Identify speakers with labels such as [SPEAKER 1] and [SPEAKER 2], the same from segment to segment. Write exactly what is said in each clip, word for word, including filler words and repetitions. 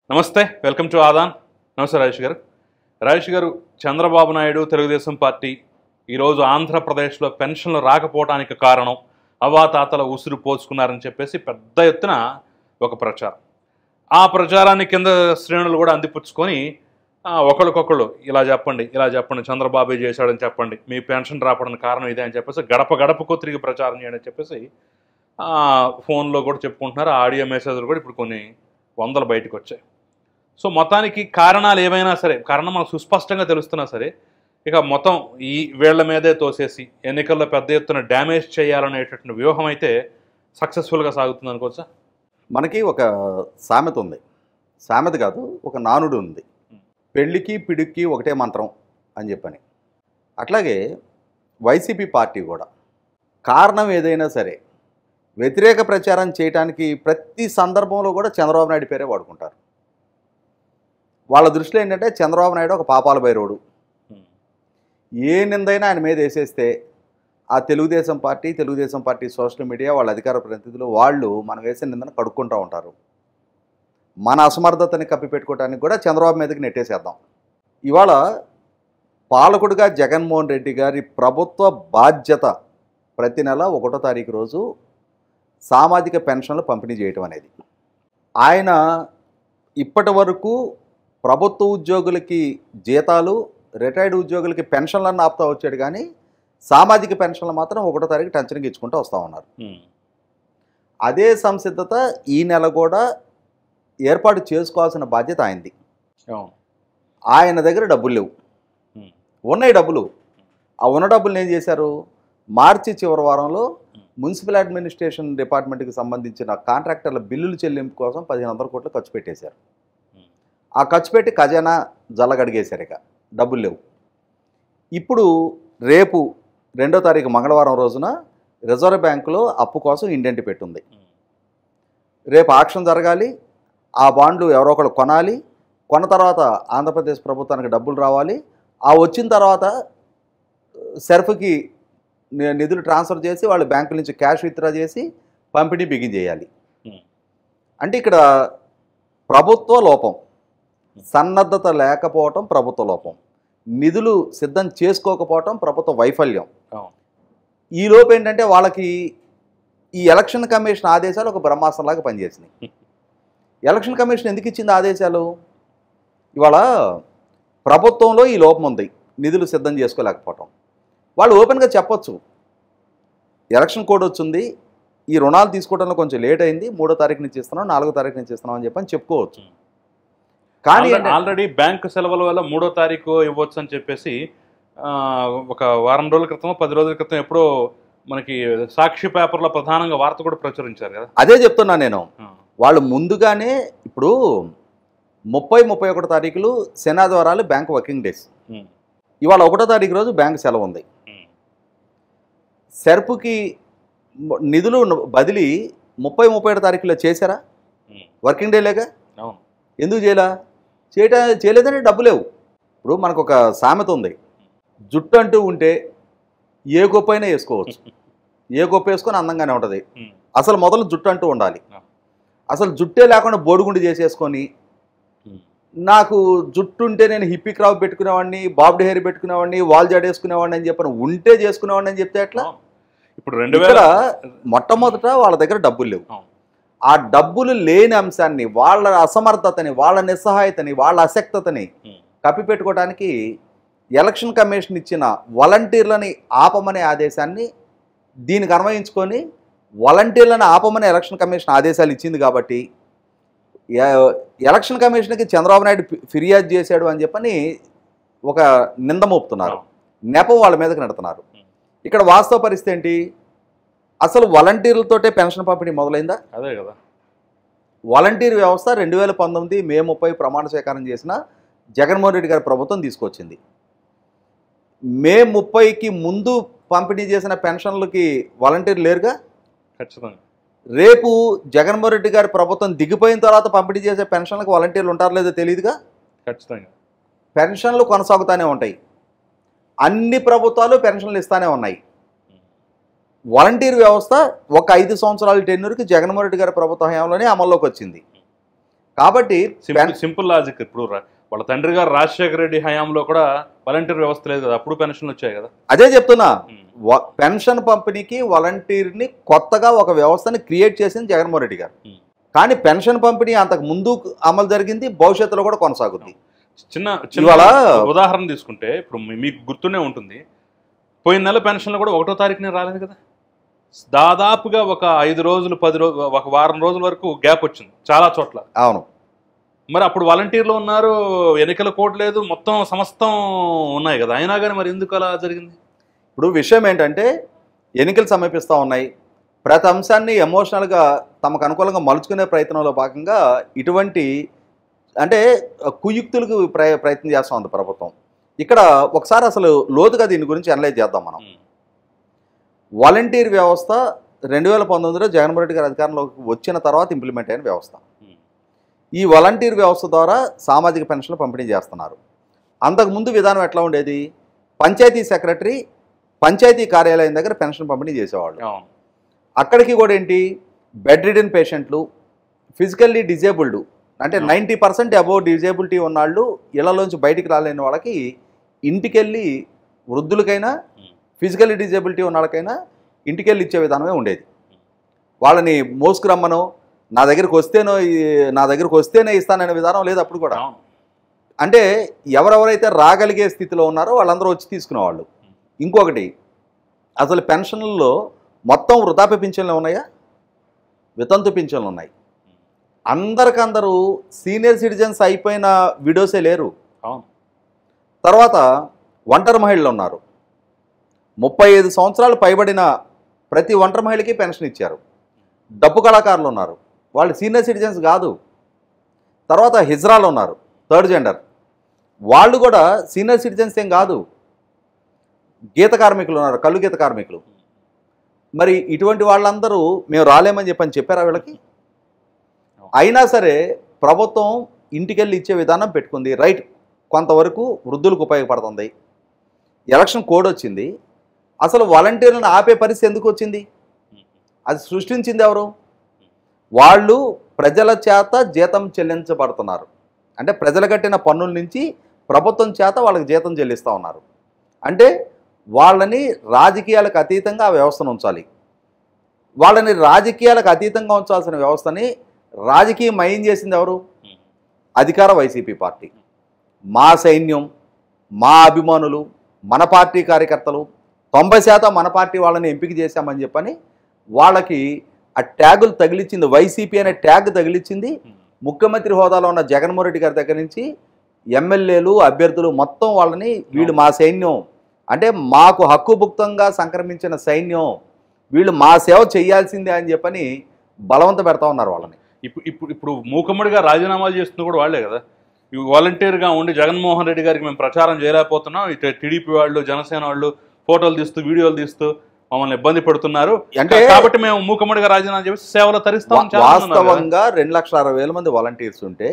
[SPEAKER 1] నమస్తే, welcome to Aadan. నమస్తే రాజేష్ గారు. రాజేష్ గారు, చంద్రబాబు నాయుడు తెలుగుదేశం పార్టీ ఈరోజు ఆంధ్రప్రదేశ్లో పెన్షన్లు రాకపోవడానికి కారణం అవాతాతల ఉసురు పోసుకున్నారని చెప్పేసి పెద్ద ఎత్తున ఒక ప్రచారం. ఆ ప్రచారాన్ని కింద శ్రేణులు కూడా అందిపుచ్చుకొని ఒకరికొకళ్ళు ఇలా చెప్పండి ఇలా చెప్పండి చంద్రబాబు చేశాడని చెప్పండి, మీ పెన్షన్ రావడానికి కారణం ఇదే అని చెప్పేసి గడప గడపకు తిరిగి ప్రచారం చేయడం చెప్పేసి ఫోన్లో కూడా చెప్పుకుంటున్నారు. ఆడియో మెసేజ్లు కూడా ఇప్పుడు కొన్ని వందలు బయటకు వచ్చాయి. సో మొత్తానికి కారణాలు ఏమైనా సరే, కారణం మనకు సుస్పష్టంగా తెలుస్తున్నా సరే, ఇక మొత్తం ఈ వీళ్ల మీదే తోసేసి ఎన్నికల్లో పెద్ద ఎత్తున డ్యామేజ్ చేయాలనేటటువంటి వ్యూహం అయితే సక్సెస్ఫుల్గా సాగుతుంది అనుకోవచ్చా?
[SPEAKER 2] మనకి ఒక సామెత ఉంది, సామెత కాదు ఒక నానుడు ఉంది, పెళ్ళికి పిడికి ఒకటే మంత్రం అని చెప్పని. అట్లాగే వైసీపీ పార్టీ కూడా కారణం ఏదైనా సరే వ్యతిరేక ప్రచారం చేయడానికి ప్రతి సందర్భంలో కూడా చంద్రబాబు నాయుడు పేరే వాడుకుంటారు. వాళ్ళ దృష్టిలో ఏంటంటే చంద్రబాబు నాయుడు ఒక పాపాల భైరవుడు, ఏ నిందైనా ఆయన మీద వేసేస్తే ఆ Telugu Desam party Telugu Desam party social media వాళ్ళ అధికార ప్రతినిధులు వాళ్ళు మనం వేసే నిందను కడుక్కుంటూ ఉంటారు. మన అసమర్థతని కప్పిపెట్టుకోవడానికి కూడా చంద్రబాబు మీదకి నెట్టేసేద్దాం. ఇవాళ పాలకుడిగా జగన్మోహన్ రెడ్డి గారి ప్రభుత్వ బాధ్యత ప్రతి నెల ఒకటో తారీఖు రోజు సామాజిక పెన్షన్లు పంపిణీ చేయటం అనేది. ఆయన ఇప్పటి వరకు ప్రభుత్వ ఉద్యోగులకి జీతాలు, రిటైర్డ్ ఉద్యోగులకి పెన్షన్లను ఆపుతా వచ్చాడు, కానీ సామాజిక పెన్షన్లు మాత్రం ఒకటో తారీఖు టెన్షన్కి ఇచ్చుకుంటూ వస్తూ ఉన్నారు. అదే సంసిద్ధత ఈ నెల కూడా ఏర్పాటు చేసుకోవాల్సిన బాధ్యత ఆయనది. ఆయన దగ్గర డబ్బులు లేవు, ఉన్నాయి డబ్బులు. ఆ ఉన్న డబ్బులు ఏం చేశారు, మార్చి చివరి వారంలో మున్సిపల్ అడ్మినిస్ట్రేషన్ డిపార్ట్మెంట్కి సంబంధించిన కాంట్రాక్టర్ల బిల్లులు చెల్లింపు కోసం పదిహేను వందల కోట్లు ఖర్చు పెట్టేశారు. ఆ ఖర్చు పెట్టి ఖజానా జల్లగడిగేశారు, ఇక డబ్బులు లేవు. ఇప్పుడు రేపు రెండో తారీఖు మంగళవారం రోజున రిజర్వ్ బ్యాంకులో అప్పు కోసం ఇండెంట్ పెట్టుంది. రేపు ఆక్షన్ జరగాలి, ఆ బాండ్లు ఎవరో ఒకరు కొనాలి, కొన్న తర్వాత ఆంధ్రప్రదేశ్ ప్రభుత్వానికి డబ్బులు రావాలి. ఆ వచ్చిన తర్వాత సెర్ఫ్కి నిధులు ట్రాన్స్ఫర్ చేసి వాళ్ళు బ్యాంకుల నుంచి క్యాష్ విత్డ్రా చేసి పంపిణీ బిగిన్ చేయాలి. అంటే ఇక్కడ ప్రభుత్వ లోపం, సన్నద్ధత లేకపోవటం ప్రభుత్వ లోపం, నిధులు సిద్ధం చేసుకోకపోవటం ప్రభుత్వ వైఫల్యం. ఈ లోపు ఏంటంటే వాళ్ళకి ఈ ఎలక్షన్ కమిషన్ ఆదేశాలు ఒక బ్రహ్మాస్త్రంలాగా పనిచేసినాయి. ఎలక్షన్ కమిషన్ ఎందుకు ఇచ్చింది ఆదేశాలు? ఇవాళ ప్రభుత్వంలో ఈ లోపం ఉంది, నిధులు సిద్ధం చేసుకోలేకపోవటం. వాళ్ళు ఓపెన్గా చెప్పొచ్చు, ఎలక్షన్ కోడ్ వచ్చింది, ఈ రుణాలు తీసుకోవడంలో కొంచెం లేట్ అయింది, మూడో తారీఖు నుంచి ఇస్తున్నాం, నాలుగో తారీఖు నుంచి ఇస్తున్నాం అని చెప్పని చెప్పుకోవచ్చు.
[SPEAKER 1] కానీ ఆల్రెడీ బ్యాంకు సెలవుల వల్ల మూడో తారీఖు ఇవ్వచ్చు అని చెప్పేసి ఒక వారం రోజుల క్రితం పది రోజుల క్రితం ఎప్పుడో మనకి సాక్షి పేపర్లో ప్రధానంగా వార్త కూడా ప్రచురించారు కదా.
[SPEAKER 2] అదే చెప్తున్నా నేను, వాళ్ళు ముందుగానే ఇప్పుడు ముప్పై ముప్పై ఒకటో తారీఖులు శనాదివారాలు బ్యాంక్ వర్కింగ్ డేస్. ఇవాళ ఒకటో తారీఖు రోజు బ్యాంక్ సెలవు ఉంది. సెర్పుకి నిధులు బదిలీ ముప్పై ముప్పై ఏడు తారీఖులో చేశారా? వర్కింగ్ డే లేక ఎందుకు చేయలా? చేయట చేయలేదని డబ్బు లేవు. ఇప్పుడు మనకు ఒక సామెత ఉంది, జుట్టు అంటూ ఉంటే ఏ గొప్ప అయినా వేసుకోవచ్చు, ఏ గొప్ప వేసుకొని అందంగానే ఉంటుంది. అసలు మొదలు జుట్టు అంటూ ఉండాలి. అసలు జుట్టే లేకుండా బోడిగుండి చేసేసుకొని నాకు జుట్టు ఉంటే నేను హిప్పీ క్రాప్ పెట్టుకునేవాడిని, బాబ్డ్ హెయిర్ పెట్టుకునేవాడిని, వాల్ జడేసుకునేవాడిని అని చెప్పని ఉంటే చేసుకునేవాడిని అని చెప్తే ఎట్లా?
[SPEAKER 1] ఇప్పుడు రెండు
[SPEAKER 2] వేల మొట్టమొదట వాళ్ళ దగ్గర డబ్బులు లేవు. ఆ డబ్బులు లేని అంశాన్ని, వాళ్ళ అసమర్థతని, వాళ్ళ నిస్సహాయతని, వాళ్ళ అశక్తతని కప్పిపెట్టుకోవడానికి ఎలక్షన్ కమిషన్ ఇచ్చిన వాలంటీర్లని ఆపమనే ఆదేశాన్ని దీనికి అన్వయించుకొని వాలంటీర్లను ఆపమని ఎలక్షన్ కమిషన్ ఆదేశాలు ఇచ్చింది కాబట్టి ఎలక్షన్ కమిషన్కి చంద్రబాబు నాయుడు ఫిర్యాదు చేశాడు అని చెప్పని ఒక నింద మోపుతున్నారు, నెపం వాళ్ళ మీదకి నెడుతున్నారు. ఇక్కడ వాస్తవ పరిస్థితి ఏంటి? అసలు వాలంటీర్లతోటే పెన్షన్ పంపిణీ మొదలైందా?
[SPEAKER 1] అదే కదా.
[SPEAKER 2] వాలంటీర్ వ్యవస్థ రెండు వేల పంతొమ్మిది మే ముప్పై ప్రమాణ స్వీకారం చేసిన జగన్మోహన్ రెడ్డి గారి ప్రభుత్వం తీసుకొచ్చింది. మే ముప్పైకి ముందు పంపిణీ చేసిన పెన్షన్లకి వాలంటీర్లు లేరుగా.
[SPEAKER 1] ఖచ్చితంగా
[SPEAKER 2] రేపు జగన్మోహన్ రెడ్డి గారి ప్రభుత్వం దిగిపోయిన తర్వాత పంపిణీ చేసే పెన్షన్లకు వాలంటీర్లు ఉంటారో లేదో తెలియదుగా.
[SPEAKER 1] ఖచ్చితంగా
[SPEAKER 2] పెన్షన్లు కొనసాగుతూనే ఉంటాయి, అన్ని ప్రభుత్వాలు పెన్షన్లు ఇస్తూనే ఉన్నాయి. వాలంటీర్ వ్యవస్థ ఒక ఐదు సంవత్సరాల టెన్యూర్కి జగన్మోహన్ రెడ్డి గారి ప్రభుత్వ హయాంలోనే అమల్లోకి వచ్చింది. కాబట్టి
[SPEAKER 1] సింపుల్ సింపుల్ లాజిక్. ఇప్పుడు రా- వాళ్ళ తండ్రి గారు రాజశేఖర రెడ్డి హయాంలో కూడా వాలంటీర్ వ్యవస్థ లేదు కదా, అప్పుడు పెన్షన్లు వచ్చాయి కదా.
[SPEAKER 2] అదే చెప్తున్నా, వ- పెన్షన్ పంపిణీకి వాలంటీర్ని కొత్తగా ఒక వ్యవస్థని క్రియేట్ చేసింది జగన్మోహన్ రెడ్డి గారు. కానీ పెన్షన్ పంపిణీ అంతకు ముందు అమలు జరిగింది, భవిష్యత్తులో కూడా కొనసాగుతుంది.
[SPEAKER 1] చిన్న చిన్న
[SPEAKER 2] ఇవాళ-
[SPEAKER 1] ఉదాహరణ తీసుకుంటే ఇప్పుడు మీ- మీకు గుర్తునే ఉంటుంది, పోయిన నెల పెన్షన్లు కూడా ఒకటో తారీఖునే రాలేదు కదా. దాదాపుగా ఒక ఐదు రోజులు పది రోజులు ఒక వారం రోజుల వరకు గ్యాప్ వచ్చింది చాలా చోట్ల.
[SPEAKER 2] అవును.
[SPEAKER 1] మరి అప్పుడు వాలంటీర్లు ఉన్నారు, ఎన్నికల కోడ్ లేదు, మొత్తం సమస్తం ఉన్నాయి కదా, అయినా కానీ మరి ఎందుకు అలా జరిగింది?
[SPEAKER 2] ఇప్పుడు విషయం ఏంటంటే ఎన్నికలు సమీపిస్తూ ఉన్నాయి, ప్రతి అంశాన్ని ఎమోషనల్గా తమకు అనుకూలంగా మలుచుకునే ప్రయత్నంలో భాగంగా ఇటువంటి అంటే కుయుక్తులకు ప్ర ప్రయత్నం చేస్తూ ఉంది ప్రభుత్వం. ఇక్కడ ఒకసారి అసలు లోతుగా దీని గురించి అనలైజ్ చేద్దాం మనం. వాలంటీర్ వ్యవస్థ రెండు వేల పంతొమ్మిదిలో జగన్మోహన్ రెడ్డి గారి అధికారంలోకి వచ్చిన తర్వాత ఇంప్లిమెంట్ అయిన వ్యవస్థ. ఈ వాలంటీర్ వ్యవస్థ ద్వారా సామాజిక పెన్షన్లు పంపిణీ చేస్తున్నారు. అంతకుముందు విధానం ఎట్లా ఉండేది? పంచాయతీ సెక్రటరీ పంచాయతీ కార్యాలయం దగ్గర పెన్షన్ పంపిణీ చేసేవాళ్ళు. అక్కడికి కూడా ఏంటి, బెడ్ రిడెన్ పేషెంట్లు, ఫిజికల్లీ డిజేబుల్డ్ అంటే నైంటీ పర్సెంట్ అబోవ్ డిజేబిలిటీ ఉన్నాళ్ళు, ఇళ్లలోంచి బయటికి రాలేని వాళ్ళకి ఇంటికెళ్ళి, వృద్ధులకైనా ఫిజికల్లీ డిజేబిలిటీ ఉన్న వాళ్ళకైనా ఇంటికెళ్ళి ఇచ్చే విధానమే ఉండేది. వాళ్ళని మోసుకురమ్మనో నా దగ్గరికి వస్తేనో నా దగ్గరికి వస్తేనే ఇస్తాననే విధానం లేదు అప్పుడు కూడా. అంటే ఎవరెవరైతే రాగలిగే స్థితిలో ఉన్నారో వాళ్ళందరూ వచ్చి తీసుకునేవాళ్ళు. ఇంకొకటి, అసలు పెన్షన్లలో మొత్తం వృద్ధాప్య పింఛన్లు ఉన్నాయా, వితంతు పింఛన్లు ఉన్నాయి. అందరికందరూ సీనియర్ సిటిజన్స్ అయిపోయిన విడోసే లేరు. తర్వాత ఒంటరి మహిళలు ఉన్నారు. ముప్పై ఐదు సంవత్సరాలు పైబడిన ప్రతి ఒంటరి మహిళకి పెన్షన్ ఇచ్చారు. డప్పు కళాకారులు ఉన్నారు, వాళ్ళు సీనియర్ సిటిజన్స్ కాదు. తర్వాత హిజ్రాలు ఉన్నారు, థర్డ్ జెండర్, వాళ్ళు కూడా సీనియర్ సిటిజన్స్ ఏం కాదు. గీత కార్మికులు ఉన్నారు, కళ్ళు గీత కార్మికులు. మరి ఇటువంటి వాళ్ళందరూ మేము రాలేమని చెప్పని చెప్పారా వీళ్ళకి? అయినా సరే ప్రభుత్వం ఇంటికెళ్ళి ఇచ్చే విధానం పెట్టుకుంది. రైట్, కొంతవరకు వృద్ధులకు ఉపయోగపడుతుంది. ఎలక్షన్ కోడ్ వచ్చింది, అసలు వాలంటీర్లను ఆపే పరిస్థితి ఎందుకు వచ్చింది? అది సృష్టించింది ఎవరు? వాళ్ళు ప్రజల చేత జీతం చెల్లించబడుతున్నారు. అంటే ప్రజలు కట్టిన పన్నుల నుంచి ప్రభుత్వం చేత వాళ్ళకి జీతం చెల్లిస్తూ ఉన్నారు. అంటే వాళ్ళని రాజకీయాలకు అతీతంగా ఆ వ్యవస్థను ఉంచాలి. వాళ్ళని రాజకీయాలకు అతీతంగా ఉంచాల్సిన వ్యవస్థని రాజకీయమయం చేసింది ఎవరు? అధికార వైసీపీ పార్టీ. మా సైన్యం, మా అభిమానులు, మన పార్టీ కార్యకర్తలు తొంభై శాతం మన పార్టీ వాళ్ళని ఎంపిక చేశామని చెప్పని వాళ్ళకి ఆ ట్యాగులు తగిలిచ్చింది. వైసీపీ అనే ట్యాగ్ తగిలిచ్చింది. ముఖ్యమంత్రి హోదాలో ఉన్న జగన్మోహన్ రెడ్డి గారి దగ్గర నుంచి ఎమ్మెల్యేలు, అభ్యర్థులు మొత్తం వాళ్ళని వీళ్ళు మా సైన్యం, అంటే మాకు హక్కుభుక్తంగా సంక్రమించిన సైన్యం, వీళ్ళు మా సేవ చేయాల్సిందే అని చెప్పని బలవంత పెడతా ఉన్నారు వాళ్ళని.
[SPEAKER 1] ఇప్పుడు ఇప్పుడు ఇప్పుడు మూకమ్మడిగా రాజీనామాలు చేస్తుంది కూడా వాళ్ళే కదా. ఇవి వాలంటీర్గా ఉండి జగన్మోహన్ రెడ్డి గారికి మేము ప్రచారం చేయలేకపోతున్నాం, ఇటు టీడీపీ వాళ్ళు, జనసేన వాళ్ళు ఫోటోలు తీస్తూ వీడియోలు తీస్తూ మమ్మల్ని ఇబ్బంది పెడుతున్నారు, అంటే కాబట్టి మేము మూకమ్మడిగా రాజీనామా చేసి సేవలు తరిస్తాం.
[SPEAKER 2] వాస్తవంగా రెండు లక్షల అరవై వేల మంది వాలంటీర్స్ ఉంటే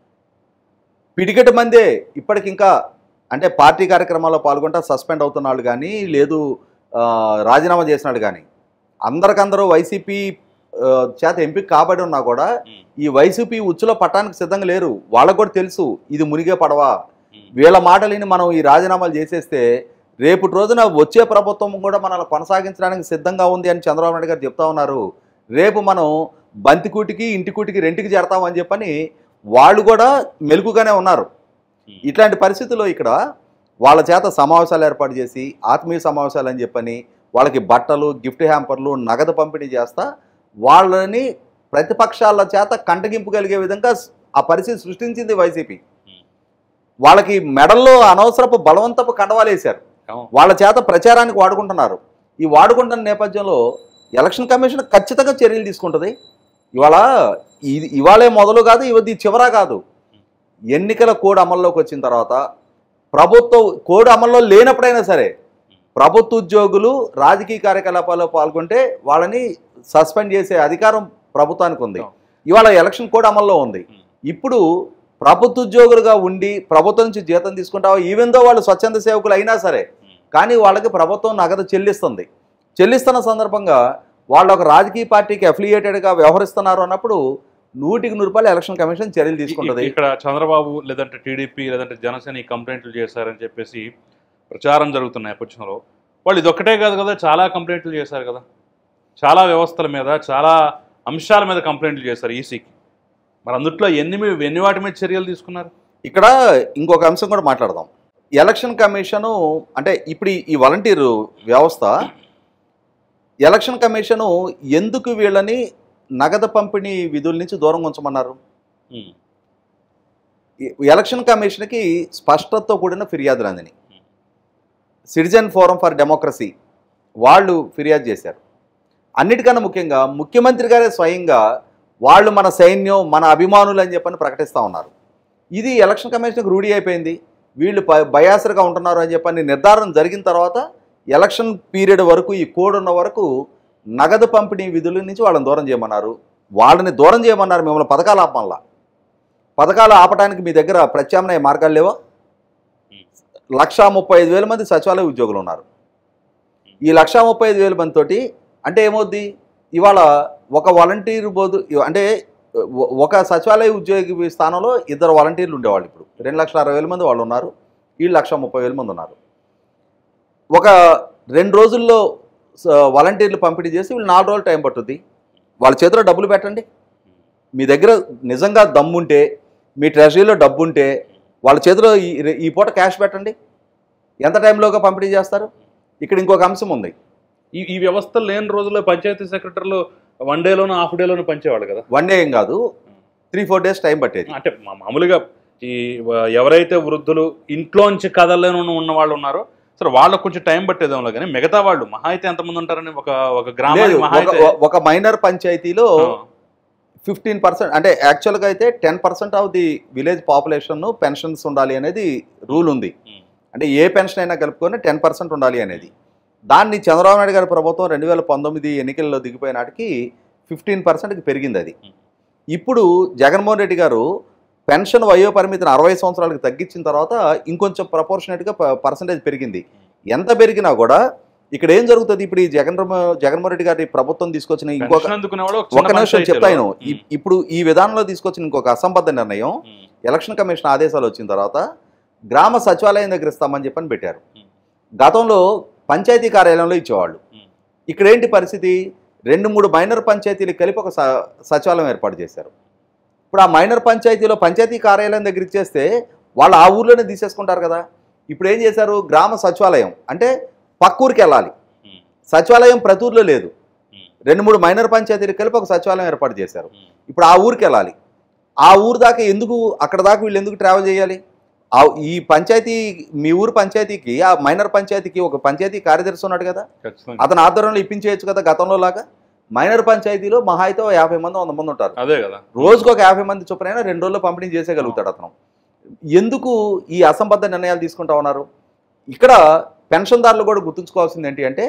[SPEAKER 2] పిడికెట్ మందే ఇప్పటికి ఇంకా అంటే పార్టీ కార్యక్రమాల్లో పాల్గొంటా సస్పెండ్ అవుతున్న వాళ్ళు కానీ, లేదు రాజీనామా చేసిన వాళ్ళు కానీ, అందరికందరూ వైసీపీ చేత ఎంపిక కాబడి ఉన్నా కూడా ఈ వైసీపీ ఉచ్చులో పట్టడానికి సిద్ధంగా లేరు. వాళ్ళకు కూడా తెలుసు ఇది మునిగే పడవా. వీళ్ళ మాటలిని మనం ఈ రాజీనామాలు చేసేస్తే రేపటి రోజున వచ్చే ప్రభుత్వం కూడా మనల్ని కొనసాగించడానికి సిద్ధంగా ఉంది అని చంద్రబాబు నాయుడు గారు చెప్తా ఉన్నారు. రేపు మనం బంతికూటికి ఇంటికూటికి రెంటికి చేరతామని చెప్పని వాళ్ళు కూడా మెలుగుగానే ఉన్నారు. ఇట్లాంటి పరిస్థితుల్లో ఇక్కడ వాళ్ళ చేత సమావేశాలు ఏర్పాటు చేసి ఆత్మీయ సమావేశాలు అని చెప్పని వాళ్ళకి బట్టలు, గిఫ్ట్ హ్యాంపర్లు, నగదు పంపిణీ చేస్తా వాళ్ళని ప్రతిపక్షాల చేత కంటగింపు కలిగే విధంగా ఆ పరిస్థితి సృష్టించింది వైసీపీ. వాళ్ళకి మెడల్లో అనవసరపు బలవంతపు కండవాలేశారు. వాళ్ళ చేత ప్రచారానికి వాడుకుంటున్నారు. ఈ వాడుకుంటున్న నేపథ్యంలో ఎలక్షన్ కమిషన్ ఖచ్చితంగా చర్యలు తీసుకుంటుంది. ఇవాళ ఇది ఇవాళే మొదలు కాదు, ఇది చివరా కాదు. ఎన్నికల కోడ్ అమల్లోకి వచ్చిన తర్వాత ప్రభుత్వం కోడ్ అమల్లో లేనప్పుడైనా సరే ప్రభుత్వ ఉద్యోగులు రాజకీయ కార్యకలాపాల్లో పాల్గొంటే వాళ్ళని సస్పెండ్ చేసే అధికారం ప్రభుత్వానికి ఉంది. ఇవాళ ఎలక్షన్ కోడ్ అమల్లో ఉంది. ఇప్పుడు ప్రభుత్వ ఉద్యోగులుగా ఉండి ప్రభుత్వం నుంచి జీతం తీసుకుంటావా, ఈవెన్ దో వాళ్ళు స్వచ్ఛంద సేవకులు అయినా సరే, కానీ వాళ్ళకి ప్రభుత్వం నగదు చెల్లిస్తుంది. చెల్లిస్తున్న సందర్భంగా వాళ్ళు ఒక రాజకీయ పార్టీకి అఫిలియేటెడ్గా వ్యవహరిస్తున్నారు అన్నప్పుడు నూటికి నూరు రూపాయలు ఎలక్షన్ కమిషన్ చర్యలు తీసుకుంటుంది.
[SPEAKER 1] ఇక్కడ చంద్రబాబు లేదంటే టీడీపీ లేదంటే జనసేన ఈ కంప్లైంట్లు చేశారని చెప్పేసి ప్రచారం జరుగుతున్న నేపథ్యంలో వాళ్ళు ఇదొక్కటే కాదు కదా, చాలా కంప్లైంట్లు చేశారు కదా, చాలా వ్యవస్థల మీద చాలా అంశాల మీద కంప్లైంట్లు చేశారు ఈసీకి. మరి అందుట్లో ఎన్ని ఎన్ని వాటి మీద చర్యలు తీసుకున్నారు?
[SPEAKER 2] ఇక్కడ ఇంకొక అంశం కూడా మాట్లాడదాం. ఎలక్షన్ కమిషను అంటే ఇప్పుడు ఈ వాలంటీరు వ్యవస్థ, ఎలక్షన్ కమిషను ఎందుకు వీళ్ళని నగదు పంపిణీ విధుల నుంచి దూరంగా ఉంచమన్నారు? ఎలక్షన్ కమిషన్కి స్పష్టతతో కూడిన ఫిర్యాదులు అందినాయి. సిటిజన్ ఫోరం ఫర్ డెమోక్రసీ వాళ్ళు ఫిర్యాదు చేశారు. అన్నిటికన్నా ముఖ్యంగా ముఖ్యమంత్రి గారే స్వయంగా వాళ్ళు మన సైన్యం మన అభిమానులు అని చెప్పని ప్రకటిస్తూ ఉన్నారు. ఇది ఎలక్షన్ కమిషన్కి రూఢీ అయిపోయింది. వీళ్ళు బయాసర్గా ఉంటున్నారు అని చెప్పని నిర్ధారణ జరిగిన తర్వాత ఎలక్షన్ పీరియడ్ వరకు ఈ కోడ్ ఉన్న వరకు నగదు పంపిణీ విధుల నుంచి వాళ్ళని దూరం చేయమన్నారు. వాళ్ళని దూరం చేయమన్నారు. మిమ్మల్ని పథకాలు ఆపమల్లా. పథకాలు ఆపడానికి మీ దగ్గర ప్రత్యామ్నాయ మార్గాలు లేవా? లక్షా ముప్పై ఐదు వేల మంది సచివాలయ ఉద్యోగులు ఉన్నారు. ఈ లక్షా ముప్పై ఐదు వేల మంది తోటి అంటే ఏమవుద్ది, ఇవాళ ఒక వాలంటీర్ బోధు అంటే ఒక సచివాలయ ఉద్యోగి స్థానంలో ఇద్దరు వాలంటీర్లు ఉండేవాళ్ళు. ఇప్పుడు రెండు లక్షల అరవై వేల మంది వాళ్ళు ఉన్నారు. వీళ్ళు లక్ష ముప్పై వేల మంది ఉన్నారు. ఒక రెండు రోజుల్లో వాలంటీర్లు పంపిణీ చేసి వీళ్ళు నాలుగు రోజులు టైం పట్టుద్ది. వాళ్ళ చేతిలో డబ్బులు పెట్టండి. మీ దగ్గర నిజంగా దమ్ముంటే, మీ ట్రెజరీలో డబ్బు ఉంటే వాళ్ళ చేతిలో ఈ ఈ పూట క్యాష్ పెట్టండి. ఎంత టైంలోగా పంపిణీ చేస్తారు? ఇక్కడ ఇంకొక అంశం ఉంది.
[SPEAKER 1] ఈ ఈ వ్యవస్థ లేని రోజుల్లో పంచాయతీ సెక్రటరీలు వన్ డేలోనూ హాఫ్ డేలోనూ పంచేవాళ్ళు కదా.
[SPEAKER 2] వన్ డే ఏం కాదు, త్రీ ఫోర్ డేస్ టైం పట్టేది.
[SPEAKER 1] అంటే మామూలుగా ఈ ఎవరైతే వృద్ధులు ఇంట్లోంచి కదలేను ఉన్న వాళ్ళు ఉన్నారో సరే వాళ్ళకు కొంచెం టైం పట్టేదేమో, కానీ మిగతా వాళ్ళు మహా అయితే ఎంతమంది ఉంటారని ఒక ఒక గ్రామానికి
[SPEAKER 2] ఒక మైనర్ పంచాయతీలో ఫిఫ్టీన్ పర్సెంట్ అంటే యాక్చువల్గా అయితే ten percent of the village population pensions ఉండాలి అనేది రూల్ ఉంది. అంటే ఏ పెన్షన్ అయినా కలుపుకొని టెన్ పర్సెంట్ ఉండాలి అనేది. దాన్ని చంద్రబాబు నాయుడు గారి ప్రభుత్వం రెండు వేల పంతొమ్మిది ఎన్నికల్లో దిగిపోయిన నాటికి ఫిఫ్టీన్ పర్సెంట్కి పెరిగింది అది. ఇప్పుడు జగన్మోహన్ రెడ్డి గారు పెన్షన్ వయో పరిమితిని అరవై సంవత్సరాలకు తగ్గించిన తర్వాత ఇంకొంచెం ప్రపోర్షనేట్గా పర్సంటేజ్ పెరిగింది. ఎంత పెరిగినా కూడా ఇక్కడ ఏం జరుగుతుంది, ఇప్పుడు ఈ జగన్ జగన్మోహన్ రెడ్డి గారి ప్రభుత్వం తీసుకొచ్చిన ఇంకొక ఒక నిమిషం చెప్తాను. ఇప్పుడు ఈ విధానంలో తీసుకొచ్చిన ఇంకొక అసంబద్ధ నిర్ణయం, ఎలక్షన్ కమిషన్ ఆదేశాలు వచ్చిన తర్వాత గ్రామ సచివాలయం దగ్గర ఇస్తామని చెప్పని పెట్టారు. గతంలో పంచాయతీ కార్యాలయంలో ఇచ్చేవాళ్ళు. ఇక్కడ ఏంటి పరిస్థితి, రెండు మూడు మైనర్ పంచాయతీలు కలిపి ఒక సచివాలయం ఏర్పాటు చేశారు. ఇప్పుడు ఆ మైనర్ పంచాయతీలో పంచాయతీ కార్యాలయం దగ్గర ఇచ్చేస్తే వాళ్ళు ఆ ఊర్లోనే తీసేసుకుంటారు కదా. ఇప్పుడు ఏం చేశారు, గ్రామ సచివాలయం అంటే పక్క ఊరికి వెళ్ళాలి. సచివాలయం ప్రతి ఊర్లో లేదు. రెండు మూడు మైనర్ పంచాయతీలు కలిపి ఒక సచివాలయం ఏర్పాటు చేశారు. ఇప్పుడు ఆ ఊరికి వెళ్ళాలి. ఆ ఊరు దాకా ఎందుకు, అక్కడ దాకా వీళ్ళు ఎందుకు ట్రావెల్ చేయాలి? ఈ పంచాయతీ మీ ఊరు పంచాయతీకి ఆ మైనర్ పంచాయతీకి ఒక పంచాయతీ కార్యదర్శి ఉన్నాడు కదా, అతని ఆధ్వర్యంలో ఇప్పించేయచ్చు కదా. గతంలో లాగా మైనర్ పంచాయతీలో మహా అయితే యాభై మంది వంద మంది ఉంటారు.
[SPEAKER 1] అదే కదా,
[SPEAKER 2] రోజుకు ఒక యాభై మంది చొప్పునైనా రెండు రోజుల్లో పంపిణీ చేసేయగలుగుతాడు అతను. ఎందుకు ఈ అసంబద్ధ నిర్ణయాలు తీసుకుంటా ఉన్నారు? ఇక్కడ పెన్షన్దారులు కూడా గుర్తుంచుకోవాల్సింది ఏంటి అంటే,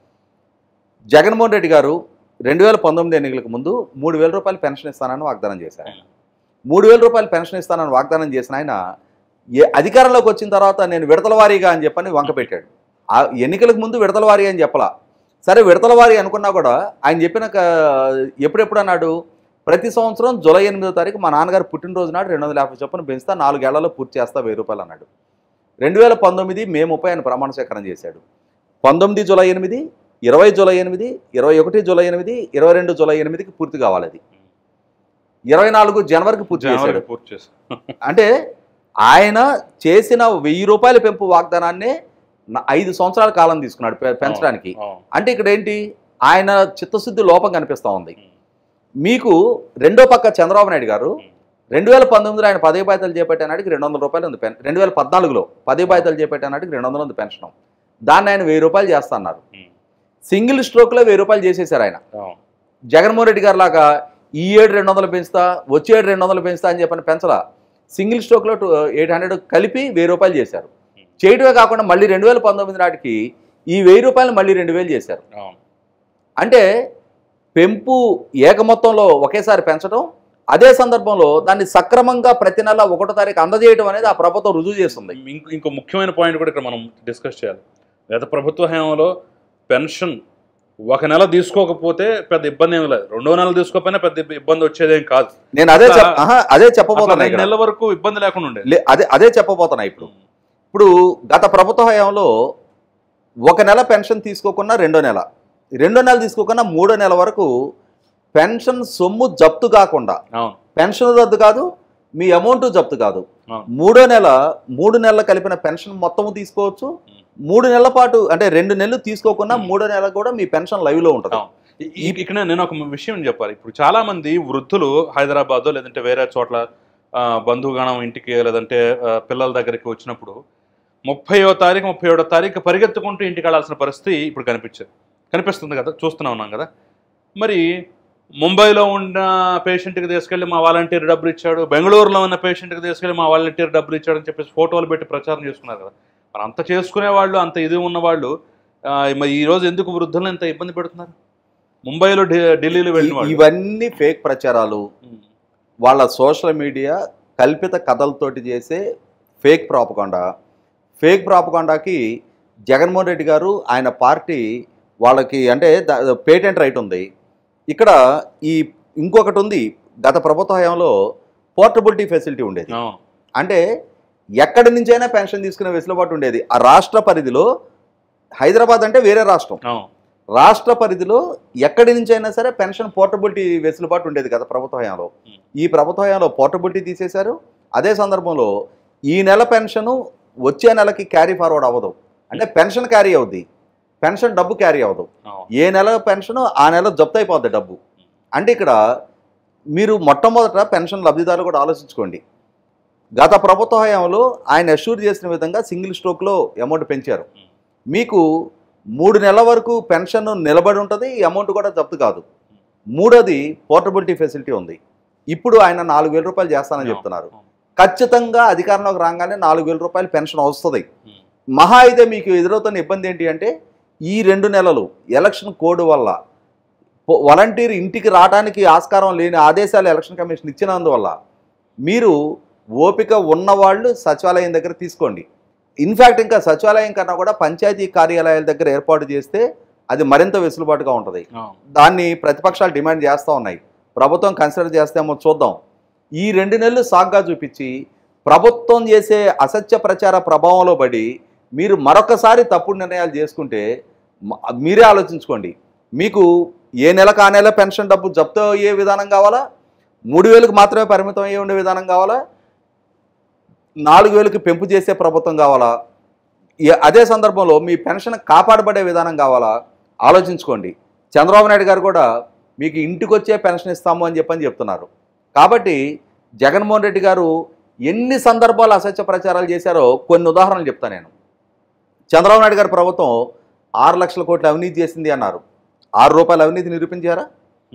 [SPEAKER 2] జగన్మోహన్ రెడ్డి గారు రెండు వేల పంతొమ్మిది ఎన్నికలకు ముందు మూడు వేల రూపాయలు పెన్షన్ ఇస్తానని వాగ్దానం చేశారు. ఆయన మూడు వేల రూపాయలు పెన్షన్ ఇస్తానని వాగ్దానం చేసిన ఆయన ఏ అధికారంలోకి వచ్చిన తర్వాత నేను విడతల వారీగా అని చెప్పని వంక పెట్టాడు. ఆ ఎన్నికలకు ముందు విడతల వారీ అని చెప్పలా. సరే విడతల వారీ అనుకున్నా కూడా ఆయన చెప్పిన ఎప్పుడెప్పుడు అన్నాడు, ప్రతి సంవత్సరం జూలై ఎనిమిదో తారీఖు మా నాన్నగారు పుట్టినరోజు నాడు రెండు వందల యాభై చొప్పున పెంచుతా, నాలుగేళ్లలో పూర్తి చేస్తా, వెయ్యి రూపాయలు అన్నాడు. రెండు వేల పంతొమ్మిది మే ముప్పై ఆయన ప్రమాణ స్వీకారం చేశాడు. పంతొమ్మిది జూలై ఎనిమిది, ఇరవై జూలై ఎనిమిది, ఇరవై ఒకటి జూలై ఎనిమిది, ఇరవై రెండు జూలై ఎనిమిదికి పూర్తి కావాలి. అది ఇరవై నాలుగు జనవరికి పూర్తి చేశాడు. అంటే ఆయన చేసిన వెయ్యి రూపాయల పెంపు వాగ్దానాన్నే ఐదు సంవత్సరాల కాలం తీసుకున్నాడు పెంచడానికి. అంటే ఇక్కడ ఏంటి, ఆయన చిత్తశుద్ధి లోపం కనిపిస్తూ ఉంది. మీకు రెండో పక్క చంద్రబాబు నాయుడు గారు రెండు వేల పంతొమ్మిదిలో ఆయన పదవి బాధ్యతలు చేపట్టానాటికి రెండు వందల రూపాయలు ఉంది పెన్ రెండు వేల పద్నాలుగులో పదవి బాధ్యతలు చేపట్టానాటికి రెండు వందలు ఉంది పెన్షన్. దాన్ని ఆయన వెయ్యి రూపాయలు చేస్తా అన్నారు. సింగిల్ స్ట్రోక్లో వెయ్యి రూపాయలు చేసేసారు ఆయన. జగన్మోహన్ రెడ్డి గారు లాగా ఈ ఏడు రెండు వందలు పెంచుతా, వచ్చే ఏడు రెండు వందలు పెంచుతా అని చెప్పని పెంచలా. సింగిల్ స్ట్రోక్లో టూ ఎయిట్ హండ్రెడ్ కలిపి వెయ్యి రూపాయలు చేశారు. చేయటమే కాకుండా మళ్ళీ రెండు వేల పంతొమ్మిది నాటికి ఈ వెయ్యి రూపాయలు మళ్ళీ రెండు వేలు చేశారు. అంటే పెంపు ఏక మొత్తంలో ఒకేసారి పెంచడం, అదే సందర్భంలో దాన్ని సక్రమంగా ప్రతి నెల ఒకటో తారీఖు అందజేయడం అనేది ఆ ప్రభుత్వం రుజువు చేస్తుంది.
[SPEAKER 1] ఇంకో ముఖ్యమైన పాయింట్ కూడా ఇక్కడ మనం డిస్కస్ చేయాలి. గత ప్రభుత్వ హయాంలో పెన్షన్ ఒక నెల తీసుకోకపోతే పెద్ద ఇబ్బంది ఏమి లేదు, రెండో నెల తీసుకోకపోయినా పెద్ద ఇబ్బంది వచ్చేదేం కాదు.
[SPEAKER 2] నేను అదే అదే చెప్పబోతున్నా,
[SPEAKER 1] రెండు నెలల వరకు ఇబ్బంది లేకుండా ఉండేది.
[SPEAKER 2] అదే అదే చెప్పబోతున్నా ఇప్పుడు. ఇప్పుడు గత ప్రభుత్వ హయాంలో ఒక నెల పెన్షన్ తీసుకోకుండా రెండో నెల, రెండో నెల తీసుకోకుండా మూడో నెల వరకు పెన్షన్ సొమ్ము జప్తు కాకుండా, పెన్షన్ రద్దు కాదు, మీ అమౌంట్ జప్తు కాదు, మూడో నెల మూడు నెలలు కలిపిన పెన్షన్ మొత్తము తీసుకోవచ్చు. మూడు నెలల పాటు అంటే రెండు నెలలు తీసుకోకుండా మూడో నెల కూడా మీ పెన్షన్ లైవ్ లో ఉంటుంది.
[SPEAKER 1] ఇక్కడ నేను ఒక విషయం చెప్పాలి. ఇప్పుడు చాలా మంది వృద్ధులు హైదరాబాద్ లేదంటే వేరే చోట్ల బంధుగణం ఇంటికి లేదంటే పిల్లల దగ్గరికి వచ్చినప్పుడు ముప్పైవ తారీఖు ముప్పై ఏడో తారీఖు పరిగెత్తుకుంటూ ఇంటికి వెళ్ళాల్సిన పరిస్థితి ఇప్పుడు కనిపించదు కనిపిస్తుంది కదా, చూస్తూనే ఉన్నాం కదా. మరి ముంబైలో ఉన్న పేషెంట్కి తీసుకెళ్ళి మా వాలంటీర్ డబ్బులు ఇచ్చాడు, బెంగళూరులో ఉన్న పేషెంట్కి తీసుకెళ్ళి మా వాలంటీర్ డబ్బులు ఇచ్చాడు అని చెప్పేసి ఫోటోలు పెట్టి ప్రచారం చేసుకున్నారు కదా. మరి అంత చేసుకునే వాళ్ళు, అంత ఇది ఉన్నవాళ్ళు మరి ఈరోజు ఎందుకు వృద్ధులను ఎంత ఇబ్బంది పెడుతున్నారు? ముంబైలో ఢిల్లీలో వెళ్ళిన
[SPEAKER 2] ఇవన్నీ ఫేక్ ప్రచారాలు, వాళ్ళ సోషల్ మీడియా కల్పిత కథలతోటి చేసే ఫేక్ ప్రాపగాండా. ఫేక్ ప్రాపగాండాకి జగన్మోహన్ రెడ్డి గారు ఆయన పార్టీ వాళ్ళకి అంటే పేటెంట్ రైట్ ఉంది. ఇక్కడ ఈ ఇంకొకటి ఉంది, గత ప్రభుత్వ హయాంలో పోర్టబిలిటీ ఫెసిలిటీ ఉండేది. అంటే ఎక్కడి నుంచైనా పెన్షన్ తీసుకునే వెసులుబాటు ఉండేది. ఆ రాష్ట్ర పరిధిలో, హైదరాబాద్ అంటే వేరే రాష్ట్రం, రాష్ట్ర పరిధిలో ఎక్కడి నుంచైనా సరే పెన్షన్ పోర్టబిలిటీ వెసులుబాటు ఉండేది గత ప్రభుత్వ హయాంలో. ఈ ప్రభుత్వ హయాంలో పోర్టబిలిటీ తీసేశారు. అదే సందర్భంలో ఈ నెల పెన్షను వచ్చే నెలకి క్యారీ ఫార్వర్డ్ అవ్వదు, అంటే పెన్షన్ క్యారీ అవుద్ది, పెన్షన్ డబ్బు క్యారీ అవ్వదు. ఏ నెల పెన్షన్ ఆ నెల జప్తు అయిపోద్ది డబ్బు. అంటే ఇక్కడ మీరు మొట్టమొదట పెన్షన్ లబ్ధిదారులు కూడా ఆలోచించుకోండి. గత ప్రభుత్వ హయాంలో ఆయన అష్యూర్ చేసిన విధంగా సింగిల్ స్ట్రోక్లో అమౌంట్ పెంచారు. మీకు మూడు నెలల వరకు పెన్షన్ నిలబడి ఉంటుంది, ఈ అమౌంట్ కూడా జప్తు కాదు. మూడోది పోర్టబిలిటీ ఫెసిలిటీ ఉంది. ఇప్పుడు ఆయన నాలుగు వేల రూపాయలు చేస్తానని చెప్తున్నారు. ఖచ్చితంగా అధికారంలోకి రాగానే నాలుగు వేల రూపాయలు పెన్షన్ వస్తుంది. మహా అయితే మీకు ఎదురవుతున్న ఇబ్బంది ఏంటి అంటే ఈ రెండు నెలలు ఎలక్షన్ కోడ్ వల్ల వాలంటీర్ ఇంటికి రావడానికి ఆస్కారం లేని ఆదేశాలు ఎలక్షన్ కమిషన్ ఇచ్చినందువల్ల మీరు ఓపిక ఉన్నవాళ్ళు సచివాలయం దగ్గర తీసుకోండి. ఇన్ఫ్యాక్ట్ ఇంకా సచివాలయం కన్నా కూడా పంచాయతీ కార్యాలయాల దగ్గర ఏర్పాటు చేస్తే అది మరింత వెసులుబాటుగా ఉంటుంది. దాన్ని ప్రతిపక్షాలు డిమాండ్ చేస్తూ ఉన్నాయి. ప్రభుత్వం కన్సిడర్ చేస్తేమో చూద్దాం. ఈ రెండు నెలలు సాగ్గా చూపించి ప్రభుత్వం చేసే అసత్య ప్రచార ప్రభావంలో పడి మీరు మరొకసారి తప్పుడు నిర్ణయాలు చేసుకుంటే మీరే ఆలోచించుకోండి. మీకు ఏ నెలకు ఆ నెల పెన్షన్ డబ్బు జప్తు అయ్యే విధానం కావాలా, మూడు వేలకు మాత్రమే పరిమితం అయ్యే ఉండే విధానం కావాలా, నాలుగు వేలకు పెంపు చేసే ప్రభుత్వం కావాలా, అదే సందర్భంలో మీ పెన్షన్ కాపాడబడే విధానం కావాలా ఆలోచించుకోండి. చంద్రబాబు నాయుడు గారు కూడా మీకు ఇంటికి వచ్చే పెన్షన్ ఇస్తాము అని చెప్పని చెప్తున్నారు. కాబట్టి జగన్మోహన్ రెడ్డి గారు ఎన్ని సందర్భాలు అసత్య ప్రచారాలు చేశారో కొన్ని ఉదాహరణలు చెప్తాను నేను. చంద్రబాబు నాయుడు గారి ప్రభుత్వం ఆరు లక్షల కోట్ల అవినీతి చేసింది అన్నారు. ఆరు రూపాయల అవినీతి నిరూపించారా?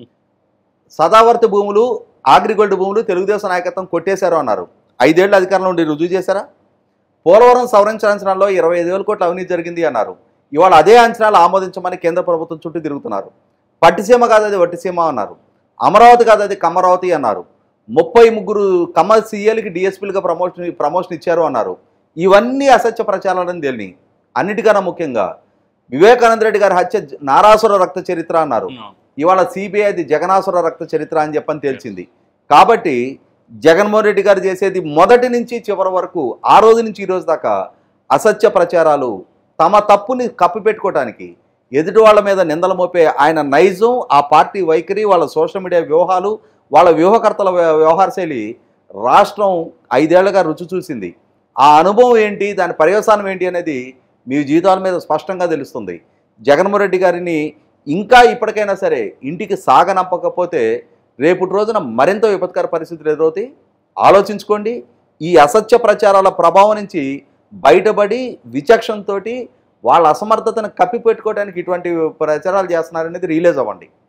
[SPEAKER 2] సదావర్తి భూములు, అగ్రిగోల్డ్ భూములు తెలుగుదేశం నాయకత్వం కొట్టేశారు అన్నారు. ఐదేళ్ల అధికారంలో ఉండి రుజువు చేశారా? పోలవరం సవరించిన అంచనాల్లో ఇరవై ఐదు వేల కోట్ల అవినీతి జరిగింది అన్నారు. ఇవాళ అదే అంచనాలు ఆమోదించమని కేంద్ర ప్రభుత్వం చుట్టూ తిరుగుతున్నారు. పట్టిసీమ కాదు అది వట్టిసీమ అన్నారు. అమరావతి కాదు అది కమరావతి అన్నారు. ముప్పై ముగ్గురు కమ్మ సీఏలకి డిఎస్పీలుగా ప్రమోషన్ ప్రమోషన్ ఇచ్చారు అన్నారు. ఇవన్నీ అసత్య ప్రచారాలని తెలియని. అన్నిటికన్నా ముఖ్యంగా వివేకానంద రెడ్డి గారి హత్య నారాసుర రక్త చరిత్ర అన్నారు. ఇవాళ సిబిఐది జగనాసుర రక్త చరిత్ర అని చెప్పని తేల్చింది. కాబట్టి జగన్మోహన్ రెడ్డి గారు చేసేది మొదటి నుంచి చివరి వరకు ఆ రోజు నుంచి ఈ రోజు దాకా అసత్య ప్రచారాలు, తమ తప్పుని కప్పిపెట్టుకోవడానికి ఎదుటి వాళ్ళ మీద నిందలు మోపే ఆయన నైజం, ఆ పార్టీ వైఖరి, వాళ్ళ సోషల్ మీడియా వ్యూహాలు, వాళ్ళ వ్యూహకర్తల వ్యవహార శైలి రాష్ట్రం ఐదేళ్లుగా రుచి చూసింది. ఆ అనుభవం ఏంటి, దాని పర్యవసానం ఏంటి అనేది మీ జీవితాల మీద స్పష్టంగా తెలుస్తుంది. జగన్మోహన్ రెడ్డి గారిని ఇంకా ఇప్పటికైనా సరే ఇంటికి సాగనంపకపోతే రేపటి రోజున మరింత విపత్కర పరిస్థితులు ఎదురవుతాయి. ఆలోచించుకోండి. ఈ అసత్య ప్రచారాల ప్రభావం నుంచి బయటపడి విచక్షణతోటి వాళ్ళ అసమర్థతను కప్పిపెట్టుకోవడానికి ఇటువంటి ప్రచారాలు చేస్తున్నారనేది రియలైజ్ అవ్వండి.